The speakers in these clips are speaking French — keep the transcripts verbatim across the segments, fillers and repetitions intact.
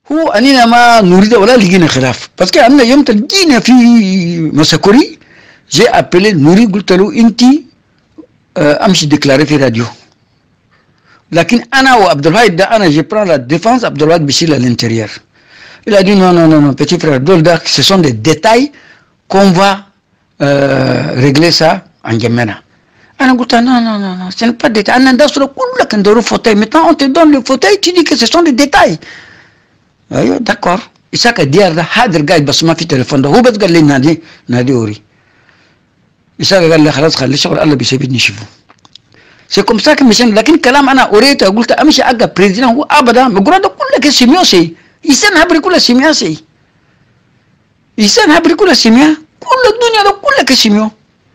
هو أننا ما نريد ولا لقينا خلاف بس كي أنا يوم تلقينا في مسكوري جي أبلي نوري قلت له أنت أمشي ديكلاري في راديو لكن أنا وعبد الواحد ده أنا جي بران لا ديفense عبد الواحد بيشيل الانتيريور il a dit non non non non petit frère دول ده ce sont des détails qu'on va euh, régler ça en Djamena. أنا قلت non non non non ce n'est pas des détails أنا ندرس كلك ندور fauteuil maintenant on te donne le fauteuil tu dis que ce sont des détails. ايوه داكور اساك الديار ده حاضر قاعد بس ما في تليفون ده هو بس قال لي نادي نادي اوري اساك قال لي خلاص خلي الشغل الله بيسيبني شوفه سي كوم ساك مشان لكن كلام انا اوريت قلت امشي اجا بريزيدنت هو ابدا مقرد كلك سيميوسي يسن هبري كل سيمياسي يسن هبري كل سيميا كل الدنيا ده كلك سيميو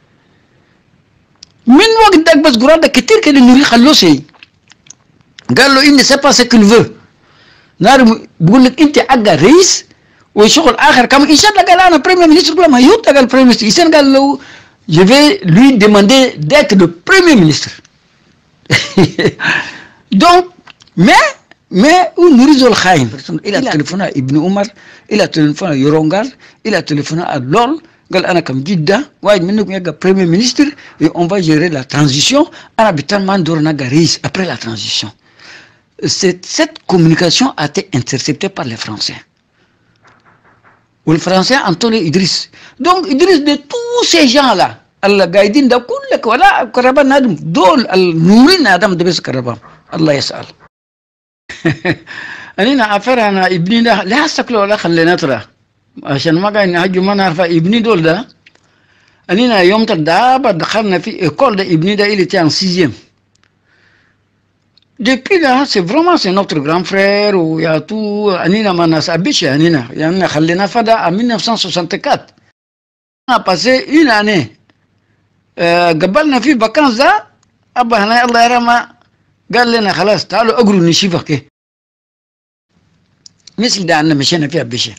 من وقت داك بس قراد كتير كده نوري خلوسي قال له اني سي با سي كيل فو نار بقول لك انت حق رئيس وشغل اخر كمان ان شاء الله قال انا بريمير مينستر كل ما يوتا قال بريمير مينستر يسن قال له je vais lui demander d'être le premier ministre donc mais mais نريد الخاين الى تليفون ابن عمر الى تليفون يورونغار الى تليفون اللول قال انا كم جده واحد منكم يبقى بريمير مينستر et on va gérer la transition انا بتمنى ندور نجا رئيس après la transition. Cette, cette communication a été interceptée par les Français. Ou le Français Antonio Idriss. Donc Idriss de tous ces gens-là, Allah gaïdin da kullak wala karaba nadum dol al nurin adam de bes karaba. Allah yas'al. أنا عفر أنا ابني ده لا أستقل ولا خلينا ترى عشان ما قاعد نهجم ما نعرف ابني دول ده. أنا يوم تدابا دخلنا في إيكول ده ابني ده اللي تيان سيزيم. Depuis là, c'est vraiment c'est notre grand frère ou il y a tout. Anina Manas Abiche, Anina. Il y en a Khalena Fada en mille neuf cent soixante-quatre. On a passé une année. Gabalna fi vacances là. Abba Hana Allah Rama. Galena Khalas. Talo Agru Nishivake. مثل ده أنا مشينا في أبيشة.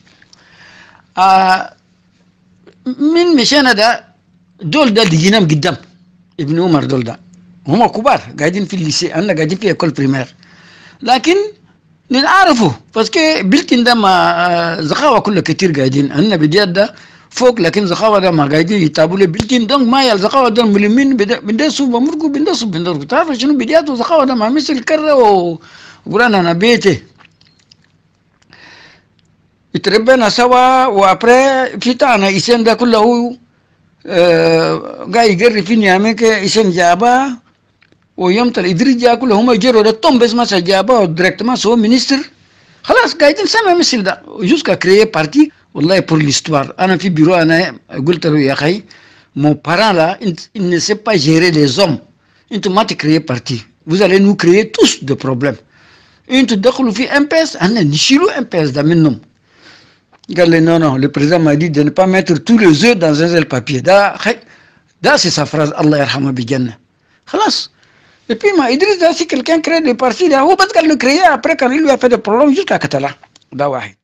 من مشينا ده دول ده اللي جينام قدام. ابن عمر دول ده. هم كبار قاعدين في الليسي انا قاعدين في ايكول بريمير لكن نعرفه باسكو بلتين ده ما زخاوه كله كتير قاعدين انا بديات ده فوق لكن زخاوه ده ما قاعدين يتابعوا لي بلتين دونك ما يا زخاوه ده ملمين بندسوا بمرقوا بندسوا بندسوا تعرف شنو بديات وزخاوه ده ما مثل كره وقرانا انا بيتي اتربينا سوا وابري كيتانا يسن ده كله قاعد يقري في نيامك يسن جابا ويوم تل إدريس جا كله هم يجروا التوم بس ما سجابا دايركتمون سو مينستر خلاص قاعدين سامع مثل ده جوسكا كريي بارتي والله بور ليستوار انا في بيرو انا قلت له يا اخي مون باران لا il ne sait pas gérer les hommes انتو ما تكريي بارتي vous allez nous créer tous des problèmes انتو تدخلوا في ام بي اس انا نشيلوا ام بي اس ده منهم قال لي non non le président m'a dit de ne pas mettre tous les œufs dans un seul papier ده ده c'est sa phrase الله يرحمه بجنة خلاص. Et puis, Idriss, si quelqu'un crée des partis, il a le créer après quand il lui a fait des problèmes jusqu'à Katala.